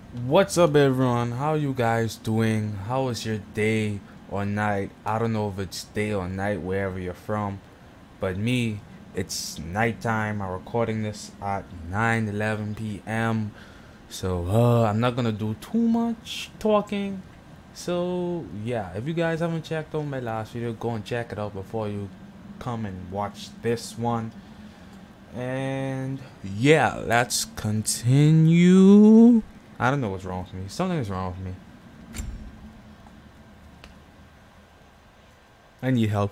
What's up, everyone? How you guys doing? How was your day or night? I don't know if it's day or night wherever you're from, but me, it's nighttime. I'm recording this at 9:11 p.m. So I'm not gonna do too much talking. So yeah, if you guys haven't checked out my last video, go and check it out before you come and watch this one. And yeah, let's continue. I don't know what's wrong with me. Something is wrong with me. I need help.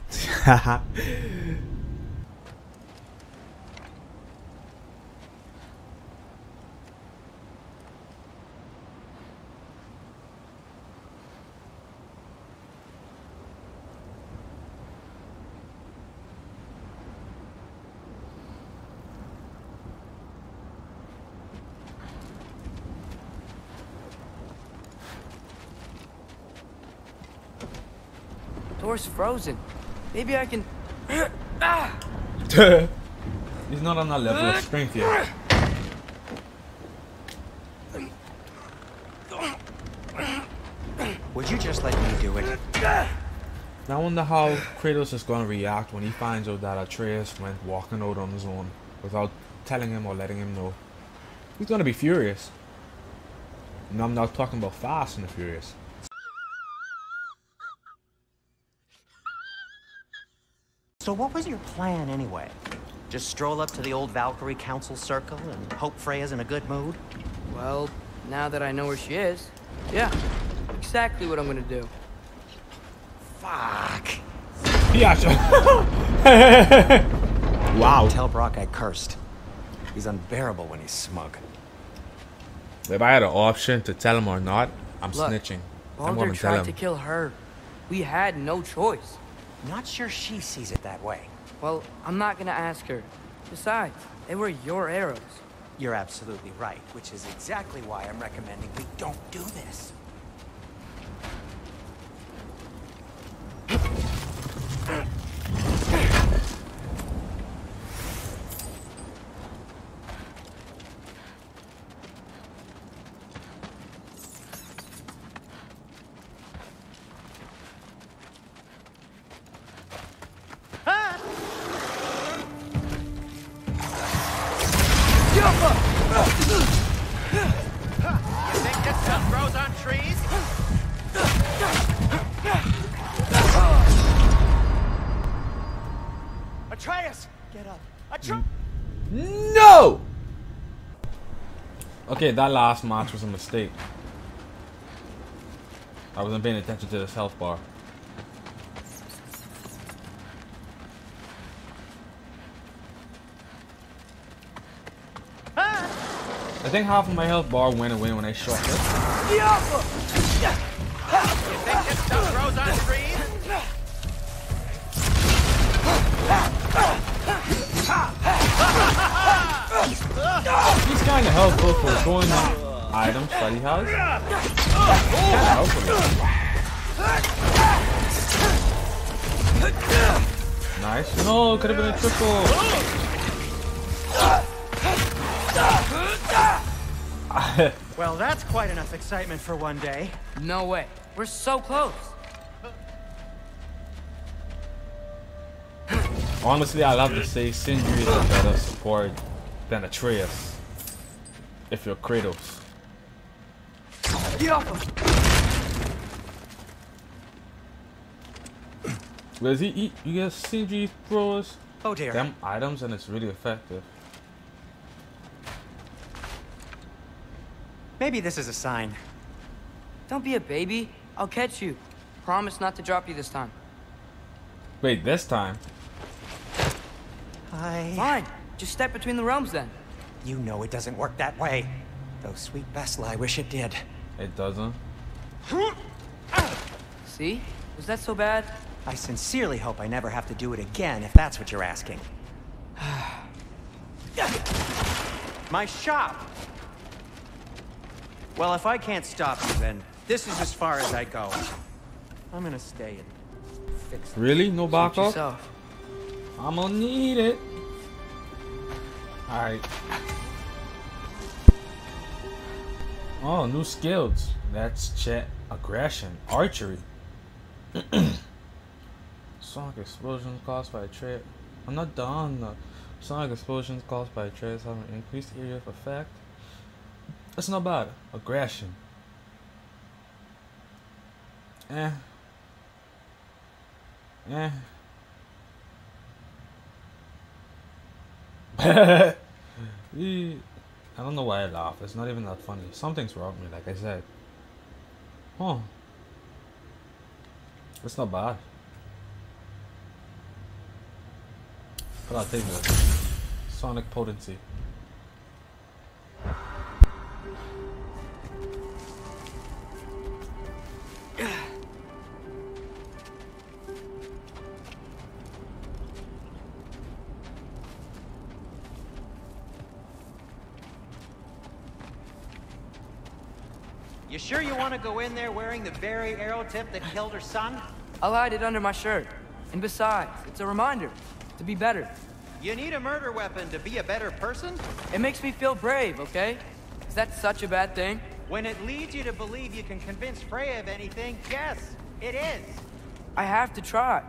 Door's frozen. Maybe I can. He's not on that level of strength yet. Would you just let me do it? Now I wonder how Kratos is going to react when he finds out that Atreus went walking out on his own without telling him or letting him know. He's going to be furious. And I'm not talking about Fast and the Furious. So what was your plan anyway? Just stroll up to the old Valkyrie Council Circle and hope Freya's in a good mood? Well, now that I know where she is, yeah, exactly what I'm gonna do. Fuck. Yeah, sure. Wow. Tell Brock I cursed. He's unbearable when he's smug. If I had an option to tell him or not, I'm Look, snitching. I'm Baldur going to tell tried him. to kill her. We had no choice. Not sure she sees it that way. Well, I'm not gonna ask her. Besides, they were your arrows. You're absolutely right, which is exactly why I'm recommending we don't do this. Think this stuff grows on trees? Atreus! Get up. Atreus! No! Okay, that last match was a mistake. I wasn't paying attention to this health bar. I think half of my health bar went away when I shot it. You think this stuff grows on trees? He's kind of helpful for throwing items that he has. Kind of helpful. Nice. No, could have been a triple. Well, that's quite enough excitement for one day. No way. We're so close. Honestly, I'll have to say Sindri is a better support than Atreus. If you're Kratos. Whereas you get Sindri throws Oh dear. them items and it's really effective. Maybe this is a sign. Don't be a baby. I'll catch you. Promise not to drop you this time. Wait, this time? Fine. Just step between the realms then. You know it doesn't work that way. Though sweet Bessla, I wish it did. It doesn't. See? Was that so bad? I sincerely hope I never have to do it again, if that's what you're asking. My shop! Well, if I can't stop you, then this is as far as I go. I'm gonna stay and fix it. Really? No Suit backup? yourself. I'm gonna need it. Alright. Oh, new skills. That's chat aggression, archery. Sonic explosions caused by a trade. I'm not done. Sonic explosions caused by trades have an increased area of effect. That's not bad. Aggression. Eh. I don't know why I laugh. It's not even that funny. Something's wrong with me, like I said. Huh. It's not bad. But I'll take this. Sonic potency. You sure you want to go in there wearing the very arrow tip that killed her son? I'll hide it under my shirt. And besides, it's a reminder to be better. You need a murder weapon to be a better person? It makes me feel brave, okay? Is that such a bad thing? When it leads you to believe you can convince Freya of anything, yes, it is. I have to try.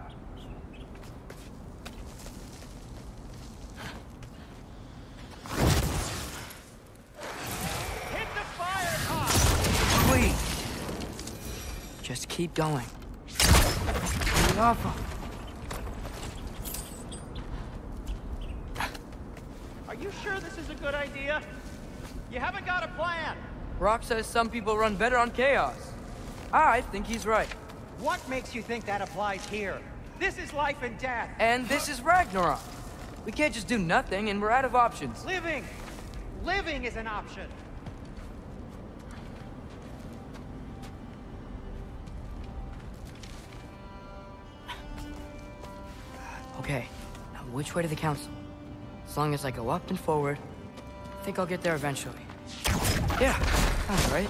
Hit the fire hawk! Please. Just keep going. Awful. Are you sure this is a good idea? You haven't got a plan. Rock says some people run better on chaos. I think he's right. What makes you think that applies here? This is life and death. And this is Ragnarok. We can't just do nothing, and we're out of options. Living! Living is an option. Okay, now which way to the council? As long as I go up and forward, I think I'll get there eventually. Yeah, sounds right.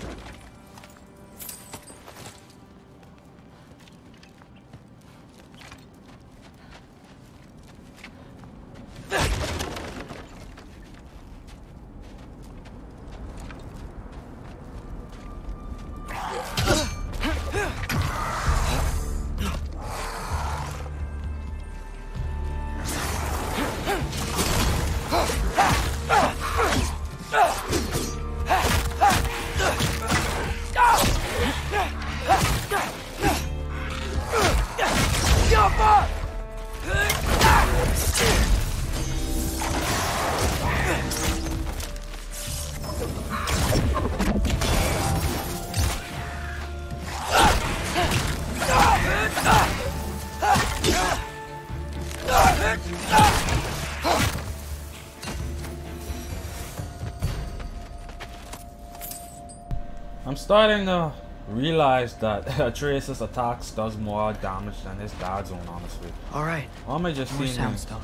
I'm starting to realize that Atreus' attacks does more damage than his dad's own, honestly. All right. Or am I just More seeing sound him? stuff.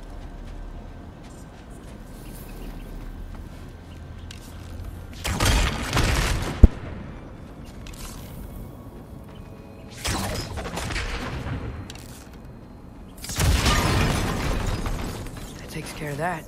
That takes care of that.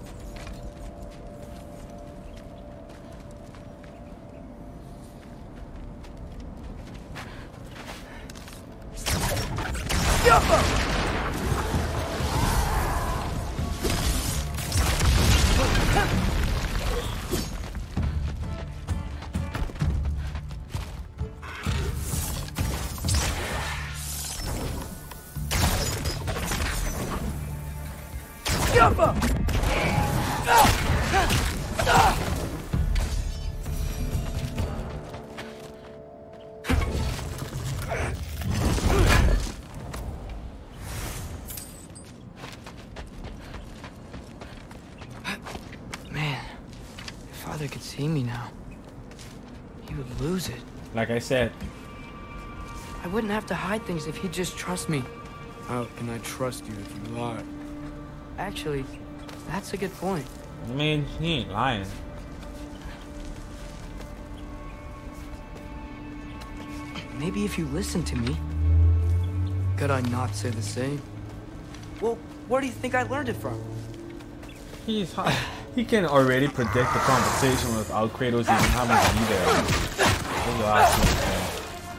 Man, if Father could see me now, he would lose it. Like I said, I wouldn't have to hide things if he'd just trust me. How can I trust you if you lie? Actually, that's a good point. I mean, he ain't lying. Maybe if you listen to me. Could I not say the same? Well, where do you think I learned it from? He's He can already predict the conversation without Kratos even having to be there. Those are absolute things.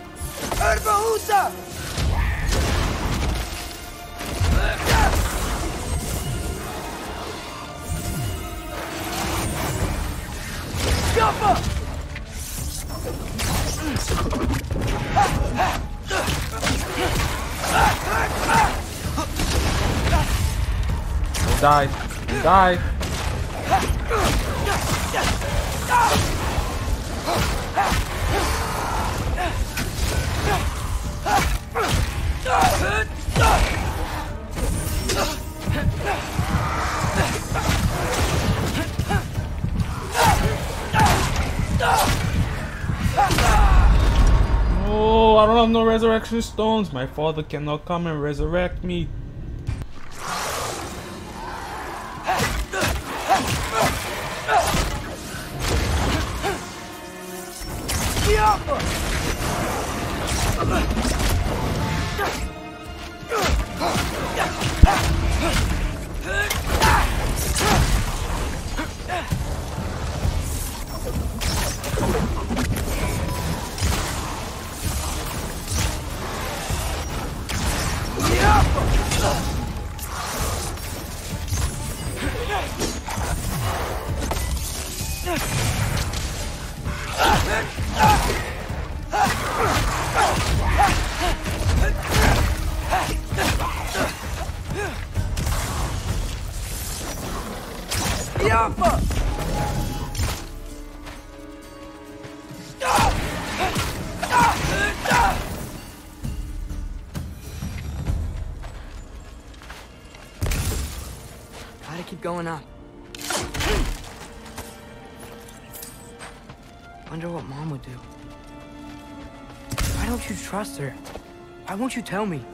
Die. Die. Oh, I don't have no resurrection stones. My father cannot come and resurrect me. Gotta keep going up. Wonder what Mom would do. Why don't you trust her? Why won't you tell me?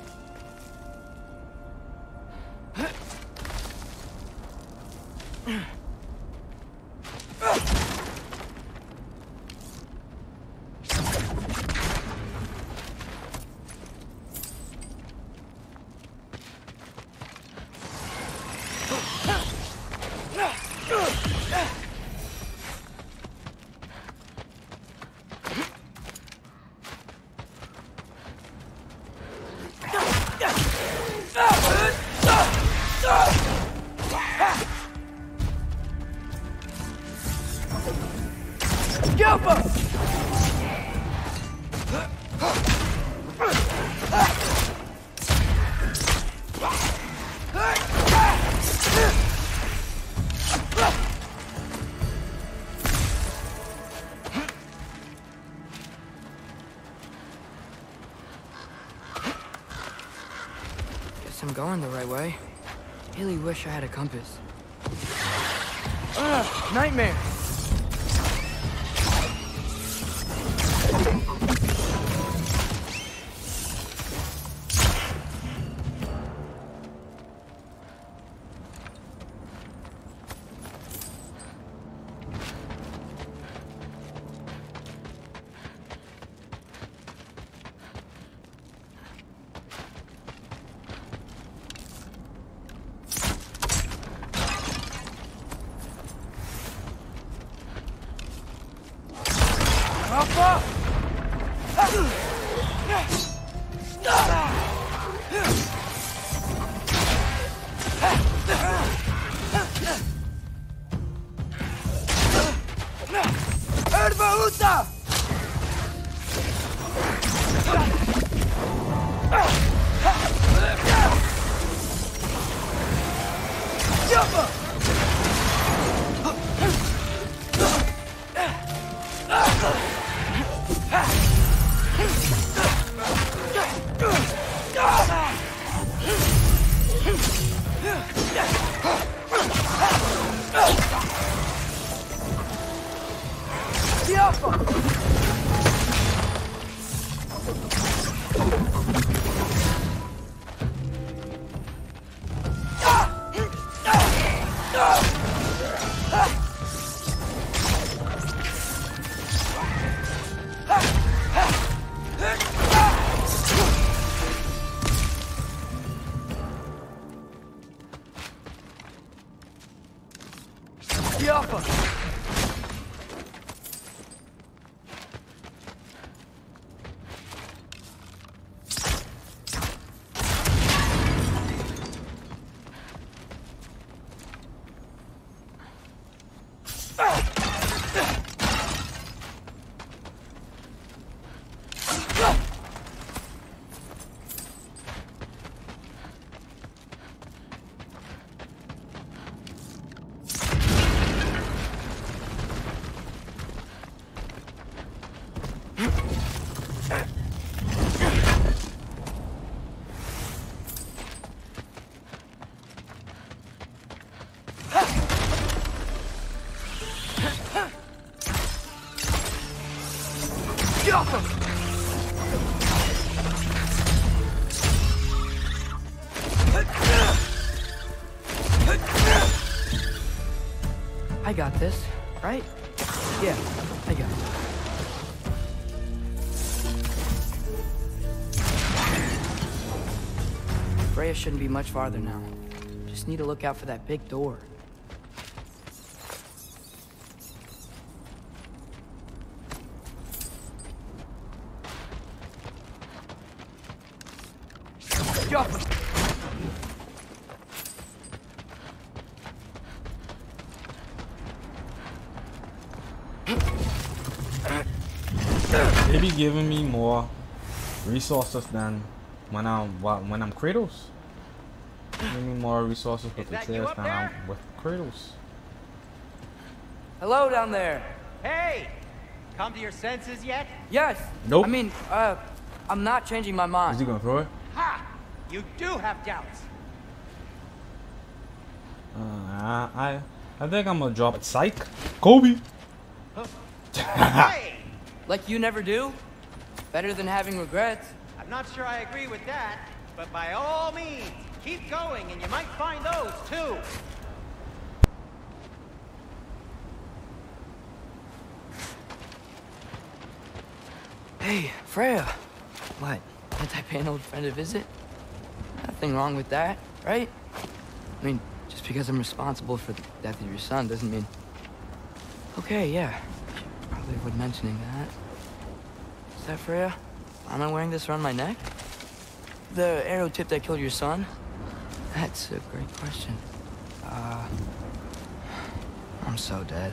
Guess I'm going the right way. Really wish I had a compass. Ugh, nightmare! I got this, right? Yeah, I got it. Freya shouldn't be much farther now. Just need to look out for that big door. They be giving me more resources than when I'm Kratos. Give me more resources with the Atreus than I'm with Kratos. Hello down there. Hey! Come to your senses yet? Yes. Nope. I mean, I'm not changing my mind. Is he gonna throw it? Ha! You do have doubts. I think I'm gonna drop it. Psych. Kobe. Hey! Like you never do? Better than having regrets. I'm not sure I agree with that, but by all means, keep going and you might find those too. Hey, Freya. What? Can't I pay an old friend a visit? Nothing wrong with that, right? I mean, just because I'm responsible for the death of your son doesn't mean... Okay, yeah. Should probably avoid mentioning that. Is that Freya? Am I wearing this around my neck? The arrow tip that killed your son? That's a great question. I'm so dead.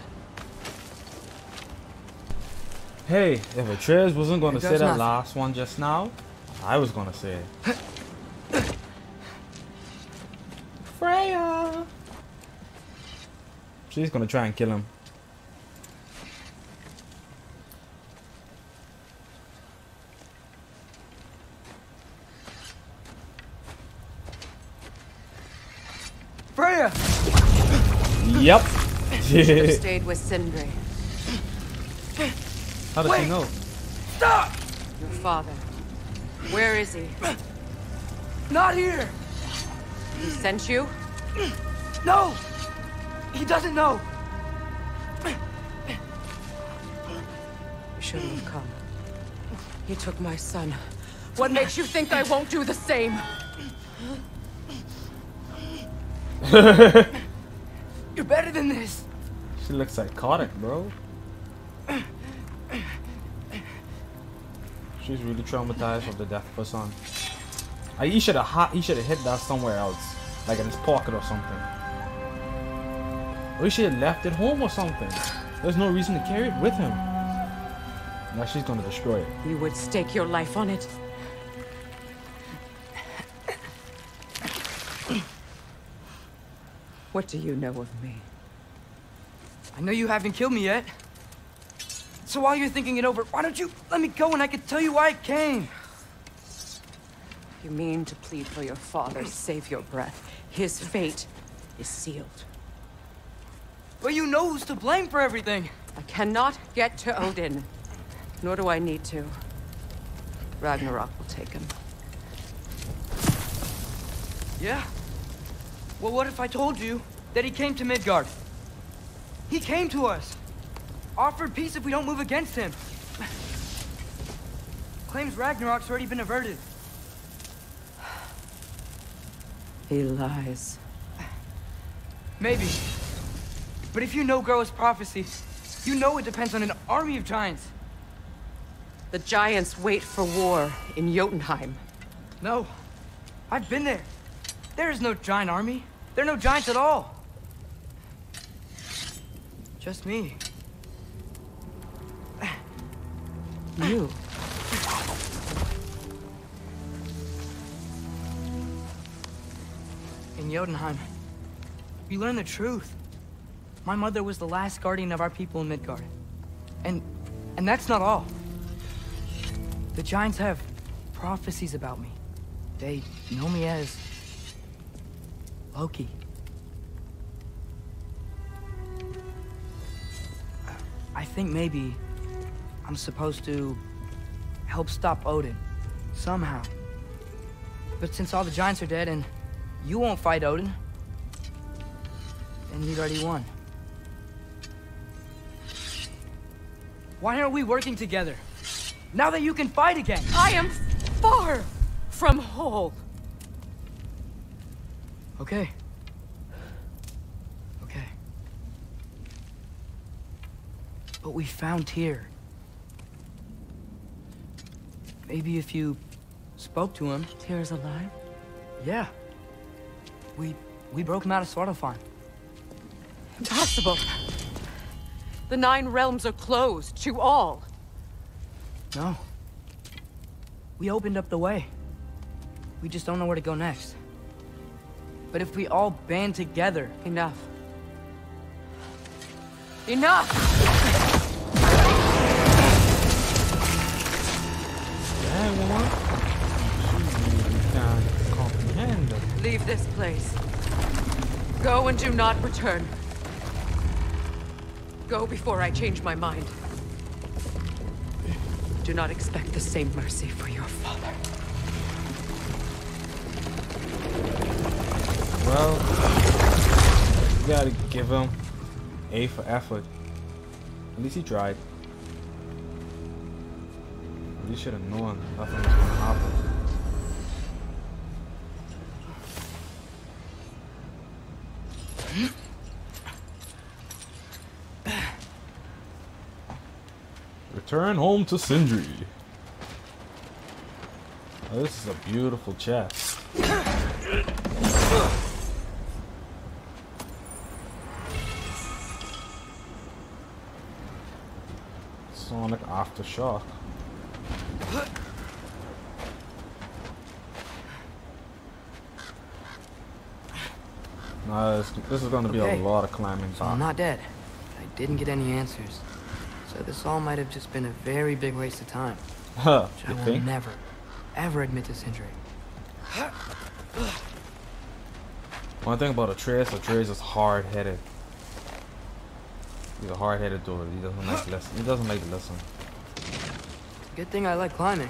Hey, if Atreus wasn't gonna It say does that nothing. last one just now, I was gonna say it. Freya! She's gonna try and kill him. Freya! Yep. Should've stayed with Sindri, How does she know? Stop! your father. Where is he? Not here! He sent you? No! He doesn't know! You shouldn't have come. He took my son. What makes you think I won't do the same? You're better than this! She looks psychotic, bro. She's really traumatized of the death of her son. He should have hit that somewhere else, like in his pocket or something. Or he should have left it home or something. There's no reason to carry it with him. Now she's gonna destroy it. You would stake your life on it. What do you know of me? I know you haven't killed me yet. So while you're thinking it over, why don't you let me go and I can tell you why I came? You mean to plead for your father, save your breath. His fate is sealed. But you know who's to blame for everything. I cannot get to Odin, nor do I need to. Ragnarok will take him. Yeah? Well, what if I told you that he came to Midgard? He came to us. Offered peace if we don't move against him. Claims Ragnarok's already been averted. He lies. Maybe. But if you know Groa's prophecy, you know it depends on an army of giants. The giants wait for war in Jotunheim. No. I've been there. There is no giant army. There are no giants at all. Just me. You. In Jotunheim, we learned the truth. My mother was the last guardian of our people in Midgard. And that's not all. The Giants have prophecies about me. They know me as Loki. I think maybe I'm supposed to help stop Odin, somehow. But since all the Giants are dead and you won't fight Odin, then you'd already won. Why aren't we working together? Now that you can fight again! I am far from whole. Okay. Okay. But we found Tyr. Maybe if you spoke to him... Tyr's alive? Yeah. We broke him out of Svartalfheim. Impossible. The 9 realms are closed to all. No. We opened up the way. We just don't know where to go next. But if we all band together... Enough. Enough! Yeah, woman. You can't comprehend. Leave this place. Go and do not return. Go before I change my mind. Do not expect the same mercy for your father. Well, you gotta give him A for effort. At least he tried. You should have known nothing was gonna happen. Return home to Sindri. Oh, this is a beautiful chest. Sonic Aftershock. No, this is going to be a lot of climbing So back. I'm not dead. I didn't get any answers. So this all might have just been a very big waste of time. Huh, Which I you will think? never, ever admit to Sindri. One thing about Atreus is hard-headed. He's a hard-headed dude. He doesn't like listen. He doesn't like to listen. Good thing I like climbing.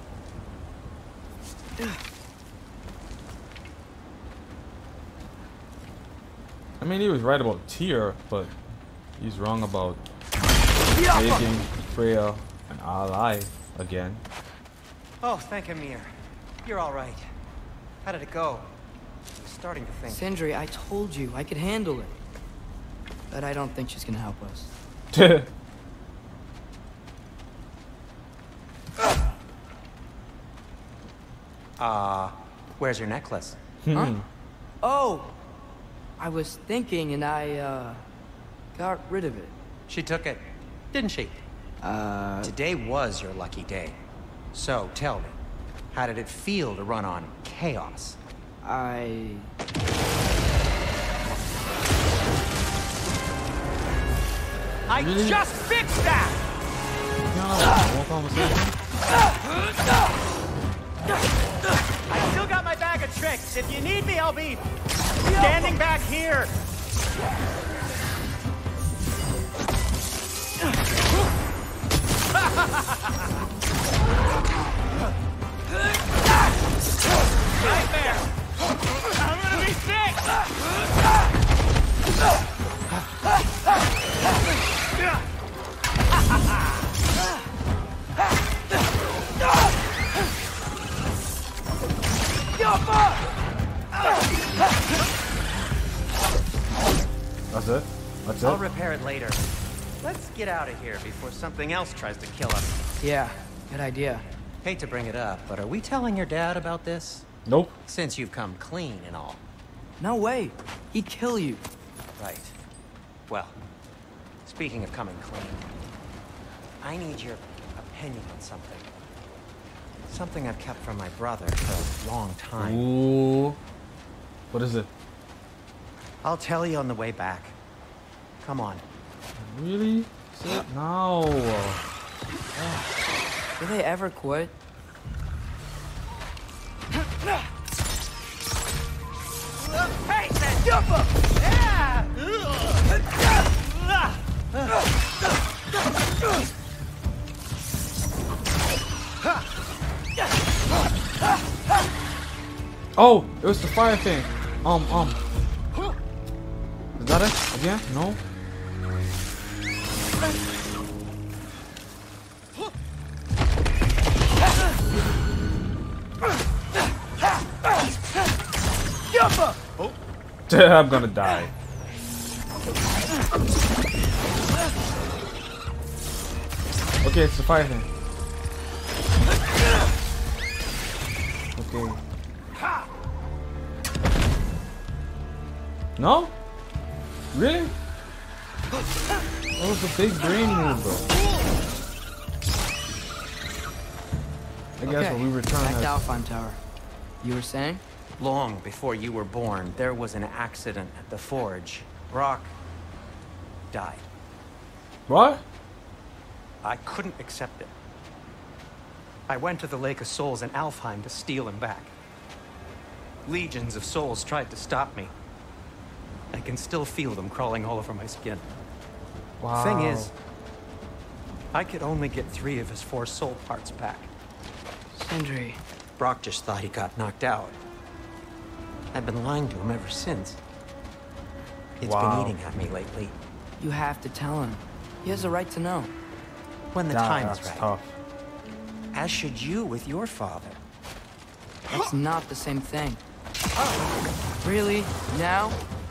I mean, he was right about Tyr, but he's wrong about making Freya an ally again. Oh, thank Ymir. You're all right. How did it go? I was starting to think. Sindri, I told you I could handle it. But I don't think she's gonna help us. Where's your necklace? Huh? Oh! I was thinking and I, got rid of it. She took it, didn't she? Today was your lucky day. So, tell me, how did it feel to run on chaos? I just fixed that! More conversation. I still got my bag of tricks. If you need me, I'll be standing back here. Nightmare! I'm gonna be sick! That's it? That's I'll it? repair it later. Let's get out of here before something else tries to kill us. yeah, good idea. Hate to bring it up, but are we telling your dad about this? Nope. Since you've come clean and all. No way. He'd kill you. Right. Well, Speaking of coming clean, I need your opinion on something. Something I've kept from my brother for a long time. Ooh. What is it? I'll tell you on the way back. Come on. Really? No. Do they ever quit? Hey, man, jump up! Yeah! Oh, it was the fire thing. Is that it? Again? No? I'm gonna die. Okay, it's the fire thing. Okay. No? Really? That was a big brain move, bro. I guess when we return back to Alfheim Tower. You were saying? Long before you were born, there was an accident at the forge. Brock died. What? I couldn't accept it. I went to the Lake of Souls in Alfheim to steal him back. Legions of souls tried to stop me. I can still feel them crawling all over my skin. Wow. Thing is, I could only get 3 of his 4 soul parts back. Sindri. Brock just thought he got knocked out. I've been lying to him ever since. It's been eating at me lately. You have to tell him. He has a right to know. When the time is That's right. tough. As should you with your father. It's not the same thing. Really? Now?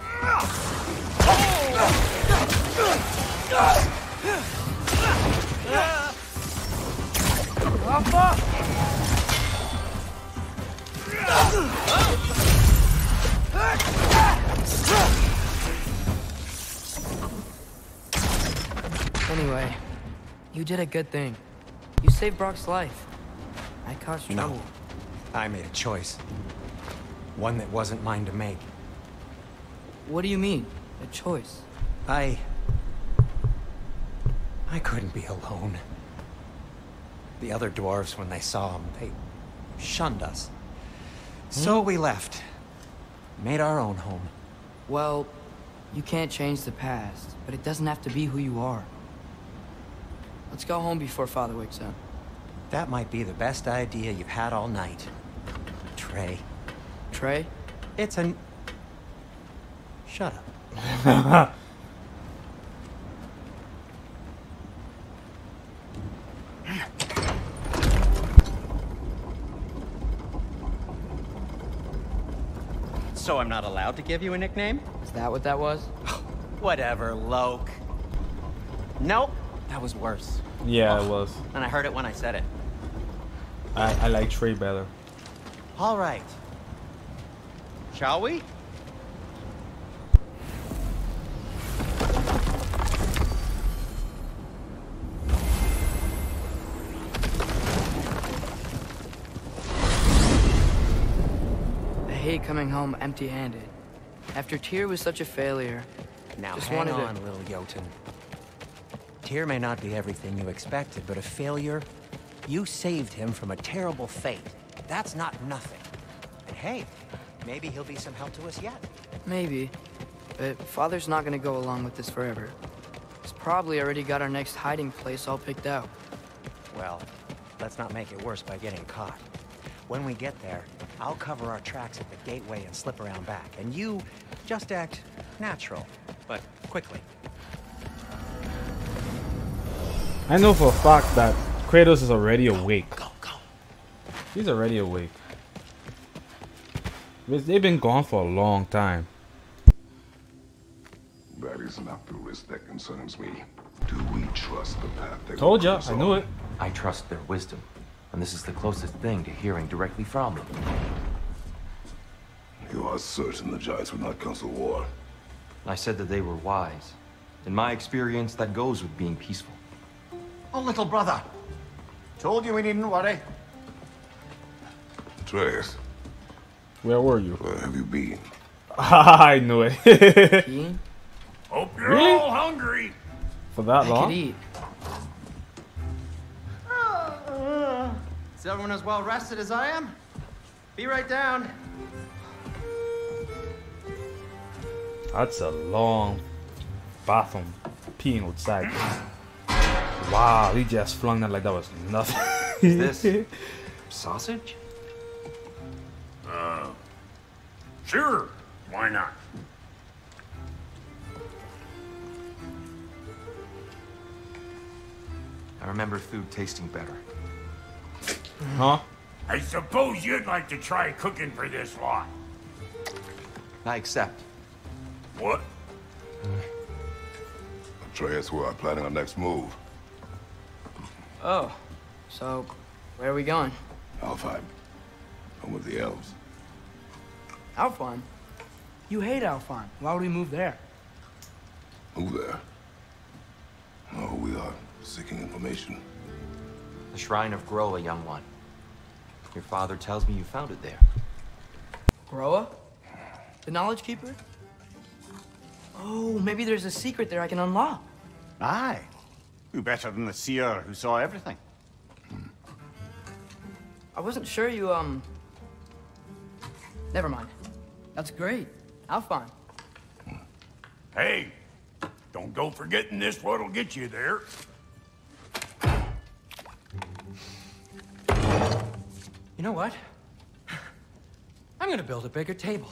Anyway, you did a good thing. You saved Brock's life. I caused trouble. No. I made a choice. One that wasn't mine to make. What do you mean? A choice? I couldn't be alone. The other dwarves, when they saw him, they shunned us. So we left. Made our own home. Well, you can't change the past, but it doesn't have to be who you are. Let's go home before Father wakes up. That might be the best idea you've had all night. Trey. Trey? It's an... Shut up. So I'm not allowed to give you a nickname? Is that what that was? Whatever, Loke. Nope, that was worse. Yeah, it was. And I heard it when I said it. I like Trey better. All right. Shall we? I hate coming home empty-handed. After Tyr was such a failure, Now just hang wanted on, to... little Jotun. Tyr may not be everything you expected, but a failure? You saved him from a terrible fate. That's not nothing. And hey, maybe he'll be some help to us yet. Maybe. But Father's not gonna go along with this forever. He's probably already got our next hiding place all picked out. Well, let's not make it worse by getting caught. When we get there, I'll cover our tracks at the gateway and slip around back. And you just act natural, but quickly. I know for a fact that Kratos is already awake. Go, go. He's already awake. They've been gone for a long time. That is not the risk that concerns me. Do we trust the path they Told will ya, put us I knew on? it. I trust their wisdom, and this is the closest thing to hearing directly from them. You are certain the Giants would not counsel war? I said that they were wise. In my experience, that goes with being peaceful. Oh, little brother. Told you we needn't worry. Atreus, Where were you? where have you been? I knew it. Eating? Hope you're Really? all hungry. For that I long? could eat. Is everyone as well rested as I am? Be right down. That's a long bathroom. Peeing outside. Wow, he just flung that like that was nothing. Is this sausage? Sure. Why not? I remember food tasting better. Huh? I suppose you'd like to try cooking for this lot. I accept. What? Atreus, we are planning our next move. Oh, so where are we going? Alfheim. Home with the elves. Alfheim? You hate Alfheim. Why would we move there? Move there. Oh, we are seeking information. The Shrine of Groa, young one. Your father tells me you found it there. Groa? The Knowledge Keeper? Oh, maybe there's a secret there I can unlock. Aye. Who better than the seer who saw everything? I wasn't sure you, Never mind. That's great. Alfheim. Hey, don't go forgetting this what'll get you there. You know what? I'm gonna build a bigger table.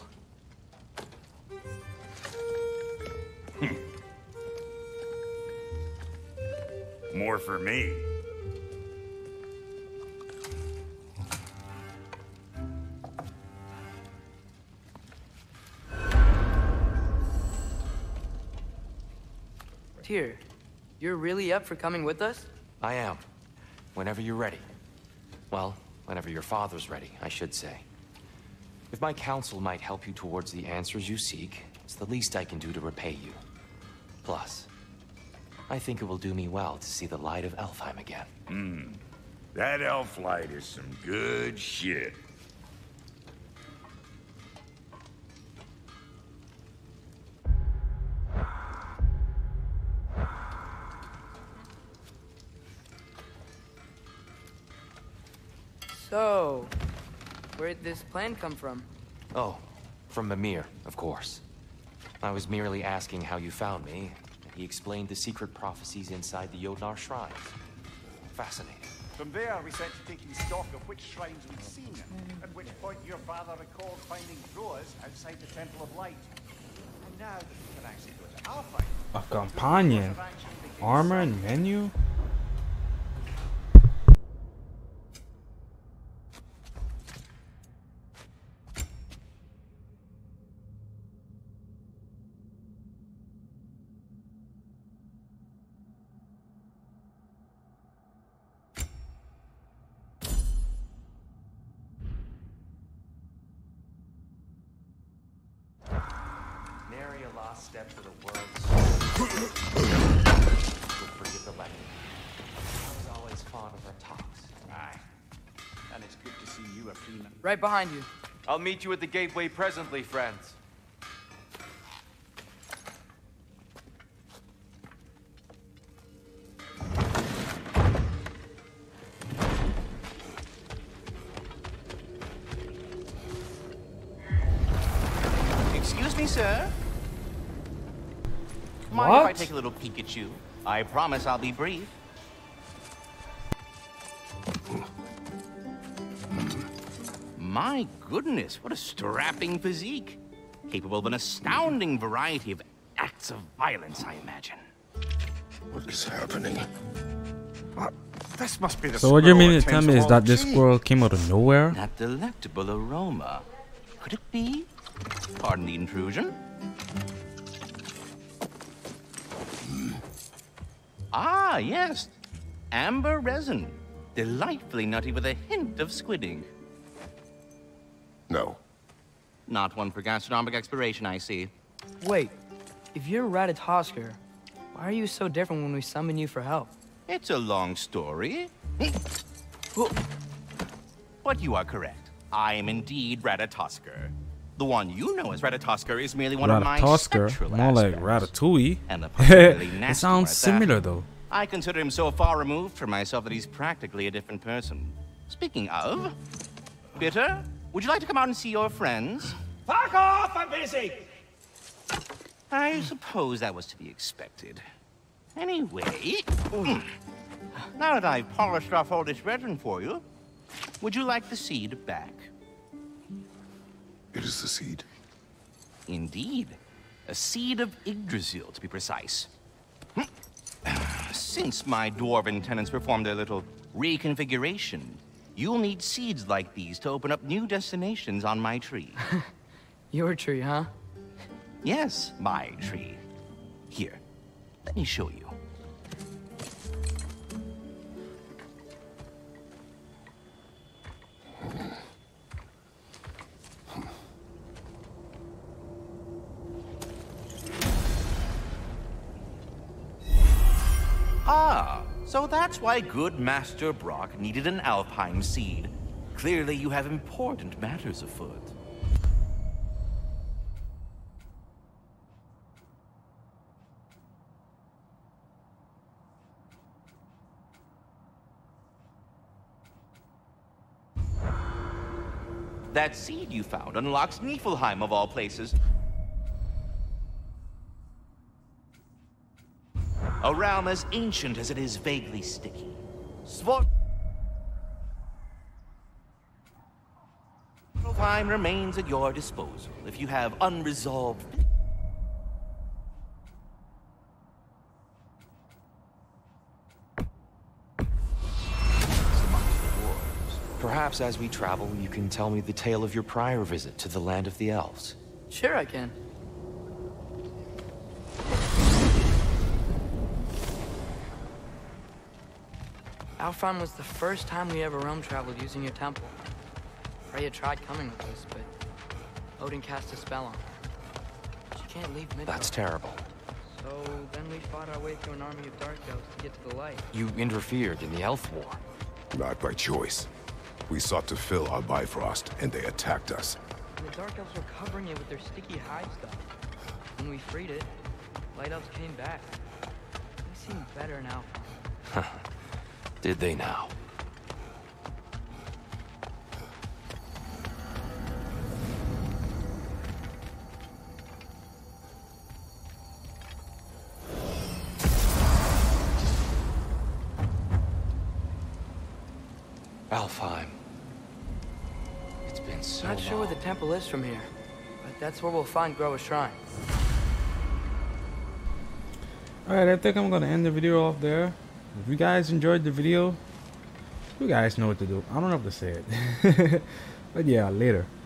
More for me. Tyr, you're really up for coming with us? I am. Whenever you're ready. Well, whenever your father's ready, I should say. If my counsel might help you towards the answers you seek, it's the least I can do to repay you. Plus, I think it will do me well to see the light of Alfheim again. That elf light is some good shit. So, where'd this plan come from? Oh, from Mimir, of course. I was merely asking how you found me, and he explained the secret prophecies inside the Jotnar shrines. Fascinating. From there, we set to taking stock of which shrines we'd seen, at which point your father recalled finding Groas outside the Temple of Light. And now that we can actually go to Alfheim, A companion. Armor and menu? Nary a lost step to the world's would forget the legend. I was always fond of our talks. aye. And it's good to see you a free man. Right behind you. I'll meet you at the gateway presently, friends. Excuse me, sir. Mind if I What? take a little peek at you? I promise I'll be brief. My goodness, what a strapping physique. Capable of an astounding variety of acts of violence, I imagine. What is happening? This must be the So what you mean to squirrel tell me is attends that this all squirrel came out of nowhere? That delectable aroma. Could it be? Pardon the intrusion. Ah, yes. Amber resin. Delightfully nutty with a hint of squidding. No. Not one for gastronomic exploration, I see. Wait, if you're Ratatoskr, Why are you so different when we summon you for help? It's a long story. But you are correct. I am indeed Ratatoskr. The one you know as Ratatoskr is merely one of my sexual more like aspects. Ratatouille. And a particularly It nasty sounds one at that. similar though. I consider him so far removed from myself that he's practically a different person. Speaking of, Bitter, would you like to come out and see your friends? Fuck off! I'm busy! I suppose that was to be expected. Anyway, now that I've polished off all this resin for you, would you like the seed back? It is the seed. Indeed. A seed of Yggdrasil, to be precise. Since my dwarven tenants performed a little reconfiguration, you'll need seeds like these to open up new destinations on my tree. Your tree, huh? Yes, my tree. Here, let me show you. Ah, so that's why good Master Brock needed an Alfheim seed. Clearly you have important matters afoot. That seed you found unlocks Niflheim of all places. A realm as ancient as it is vaguely sticky. Niflheim remains at your disposal if you have unresolved... Perhaps as we travel, you can tell me the tale of your prior visit to the land of the elves. Sure I can. Alfheim was the first time we ever realm traveled using your temple. Freya tried coming with us, but Odin cast a spell on her. She can't leave Midgard. That's terrible. So then we fought our way through an army of dark elves to get to the light. You interfered in the Elf War. Not by choice. We sought to fill our Bifrost, and they attacked us. And the dark elves were covering it with their sticky hide stuff. When we freed it, light elves came back. They seem better now. Did they now? Alfheim. It's been so long. Not sure where the temple is from here, but that's where we'll find Groa's shrine. Alright, I think I'm gonna end the video off there. If you guys enjoyed the video, you guys know what to do. I don't know how to say it. But yeah, later.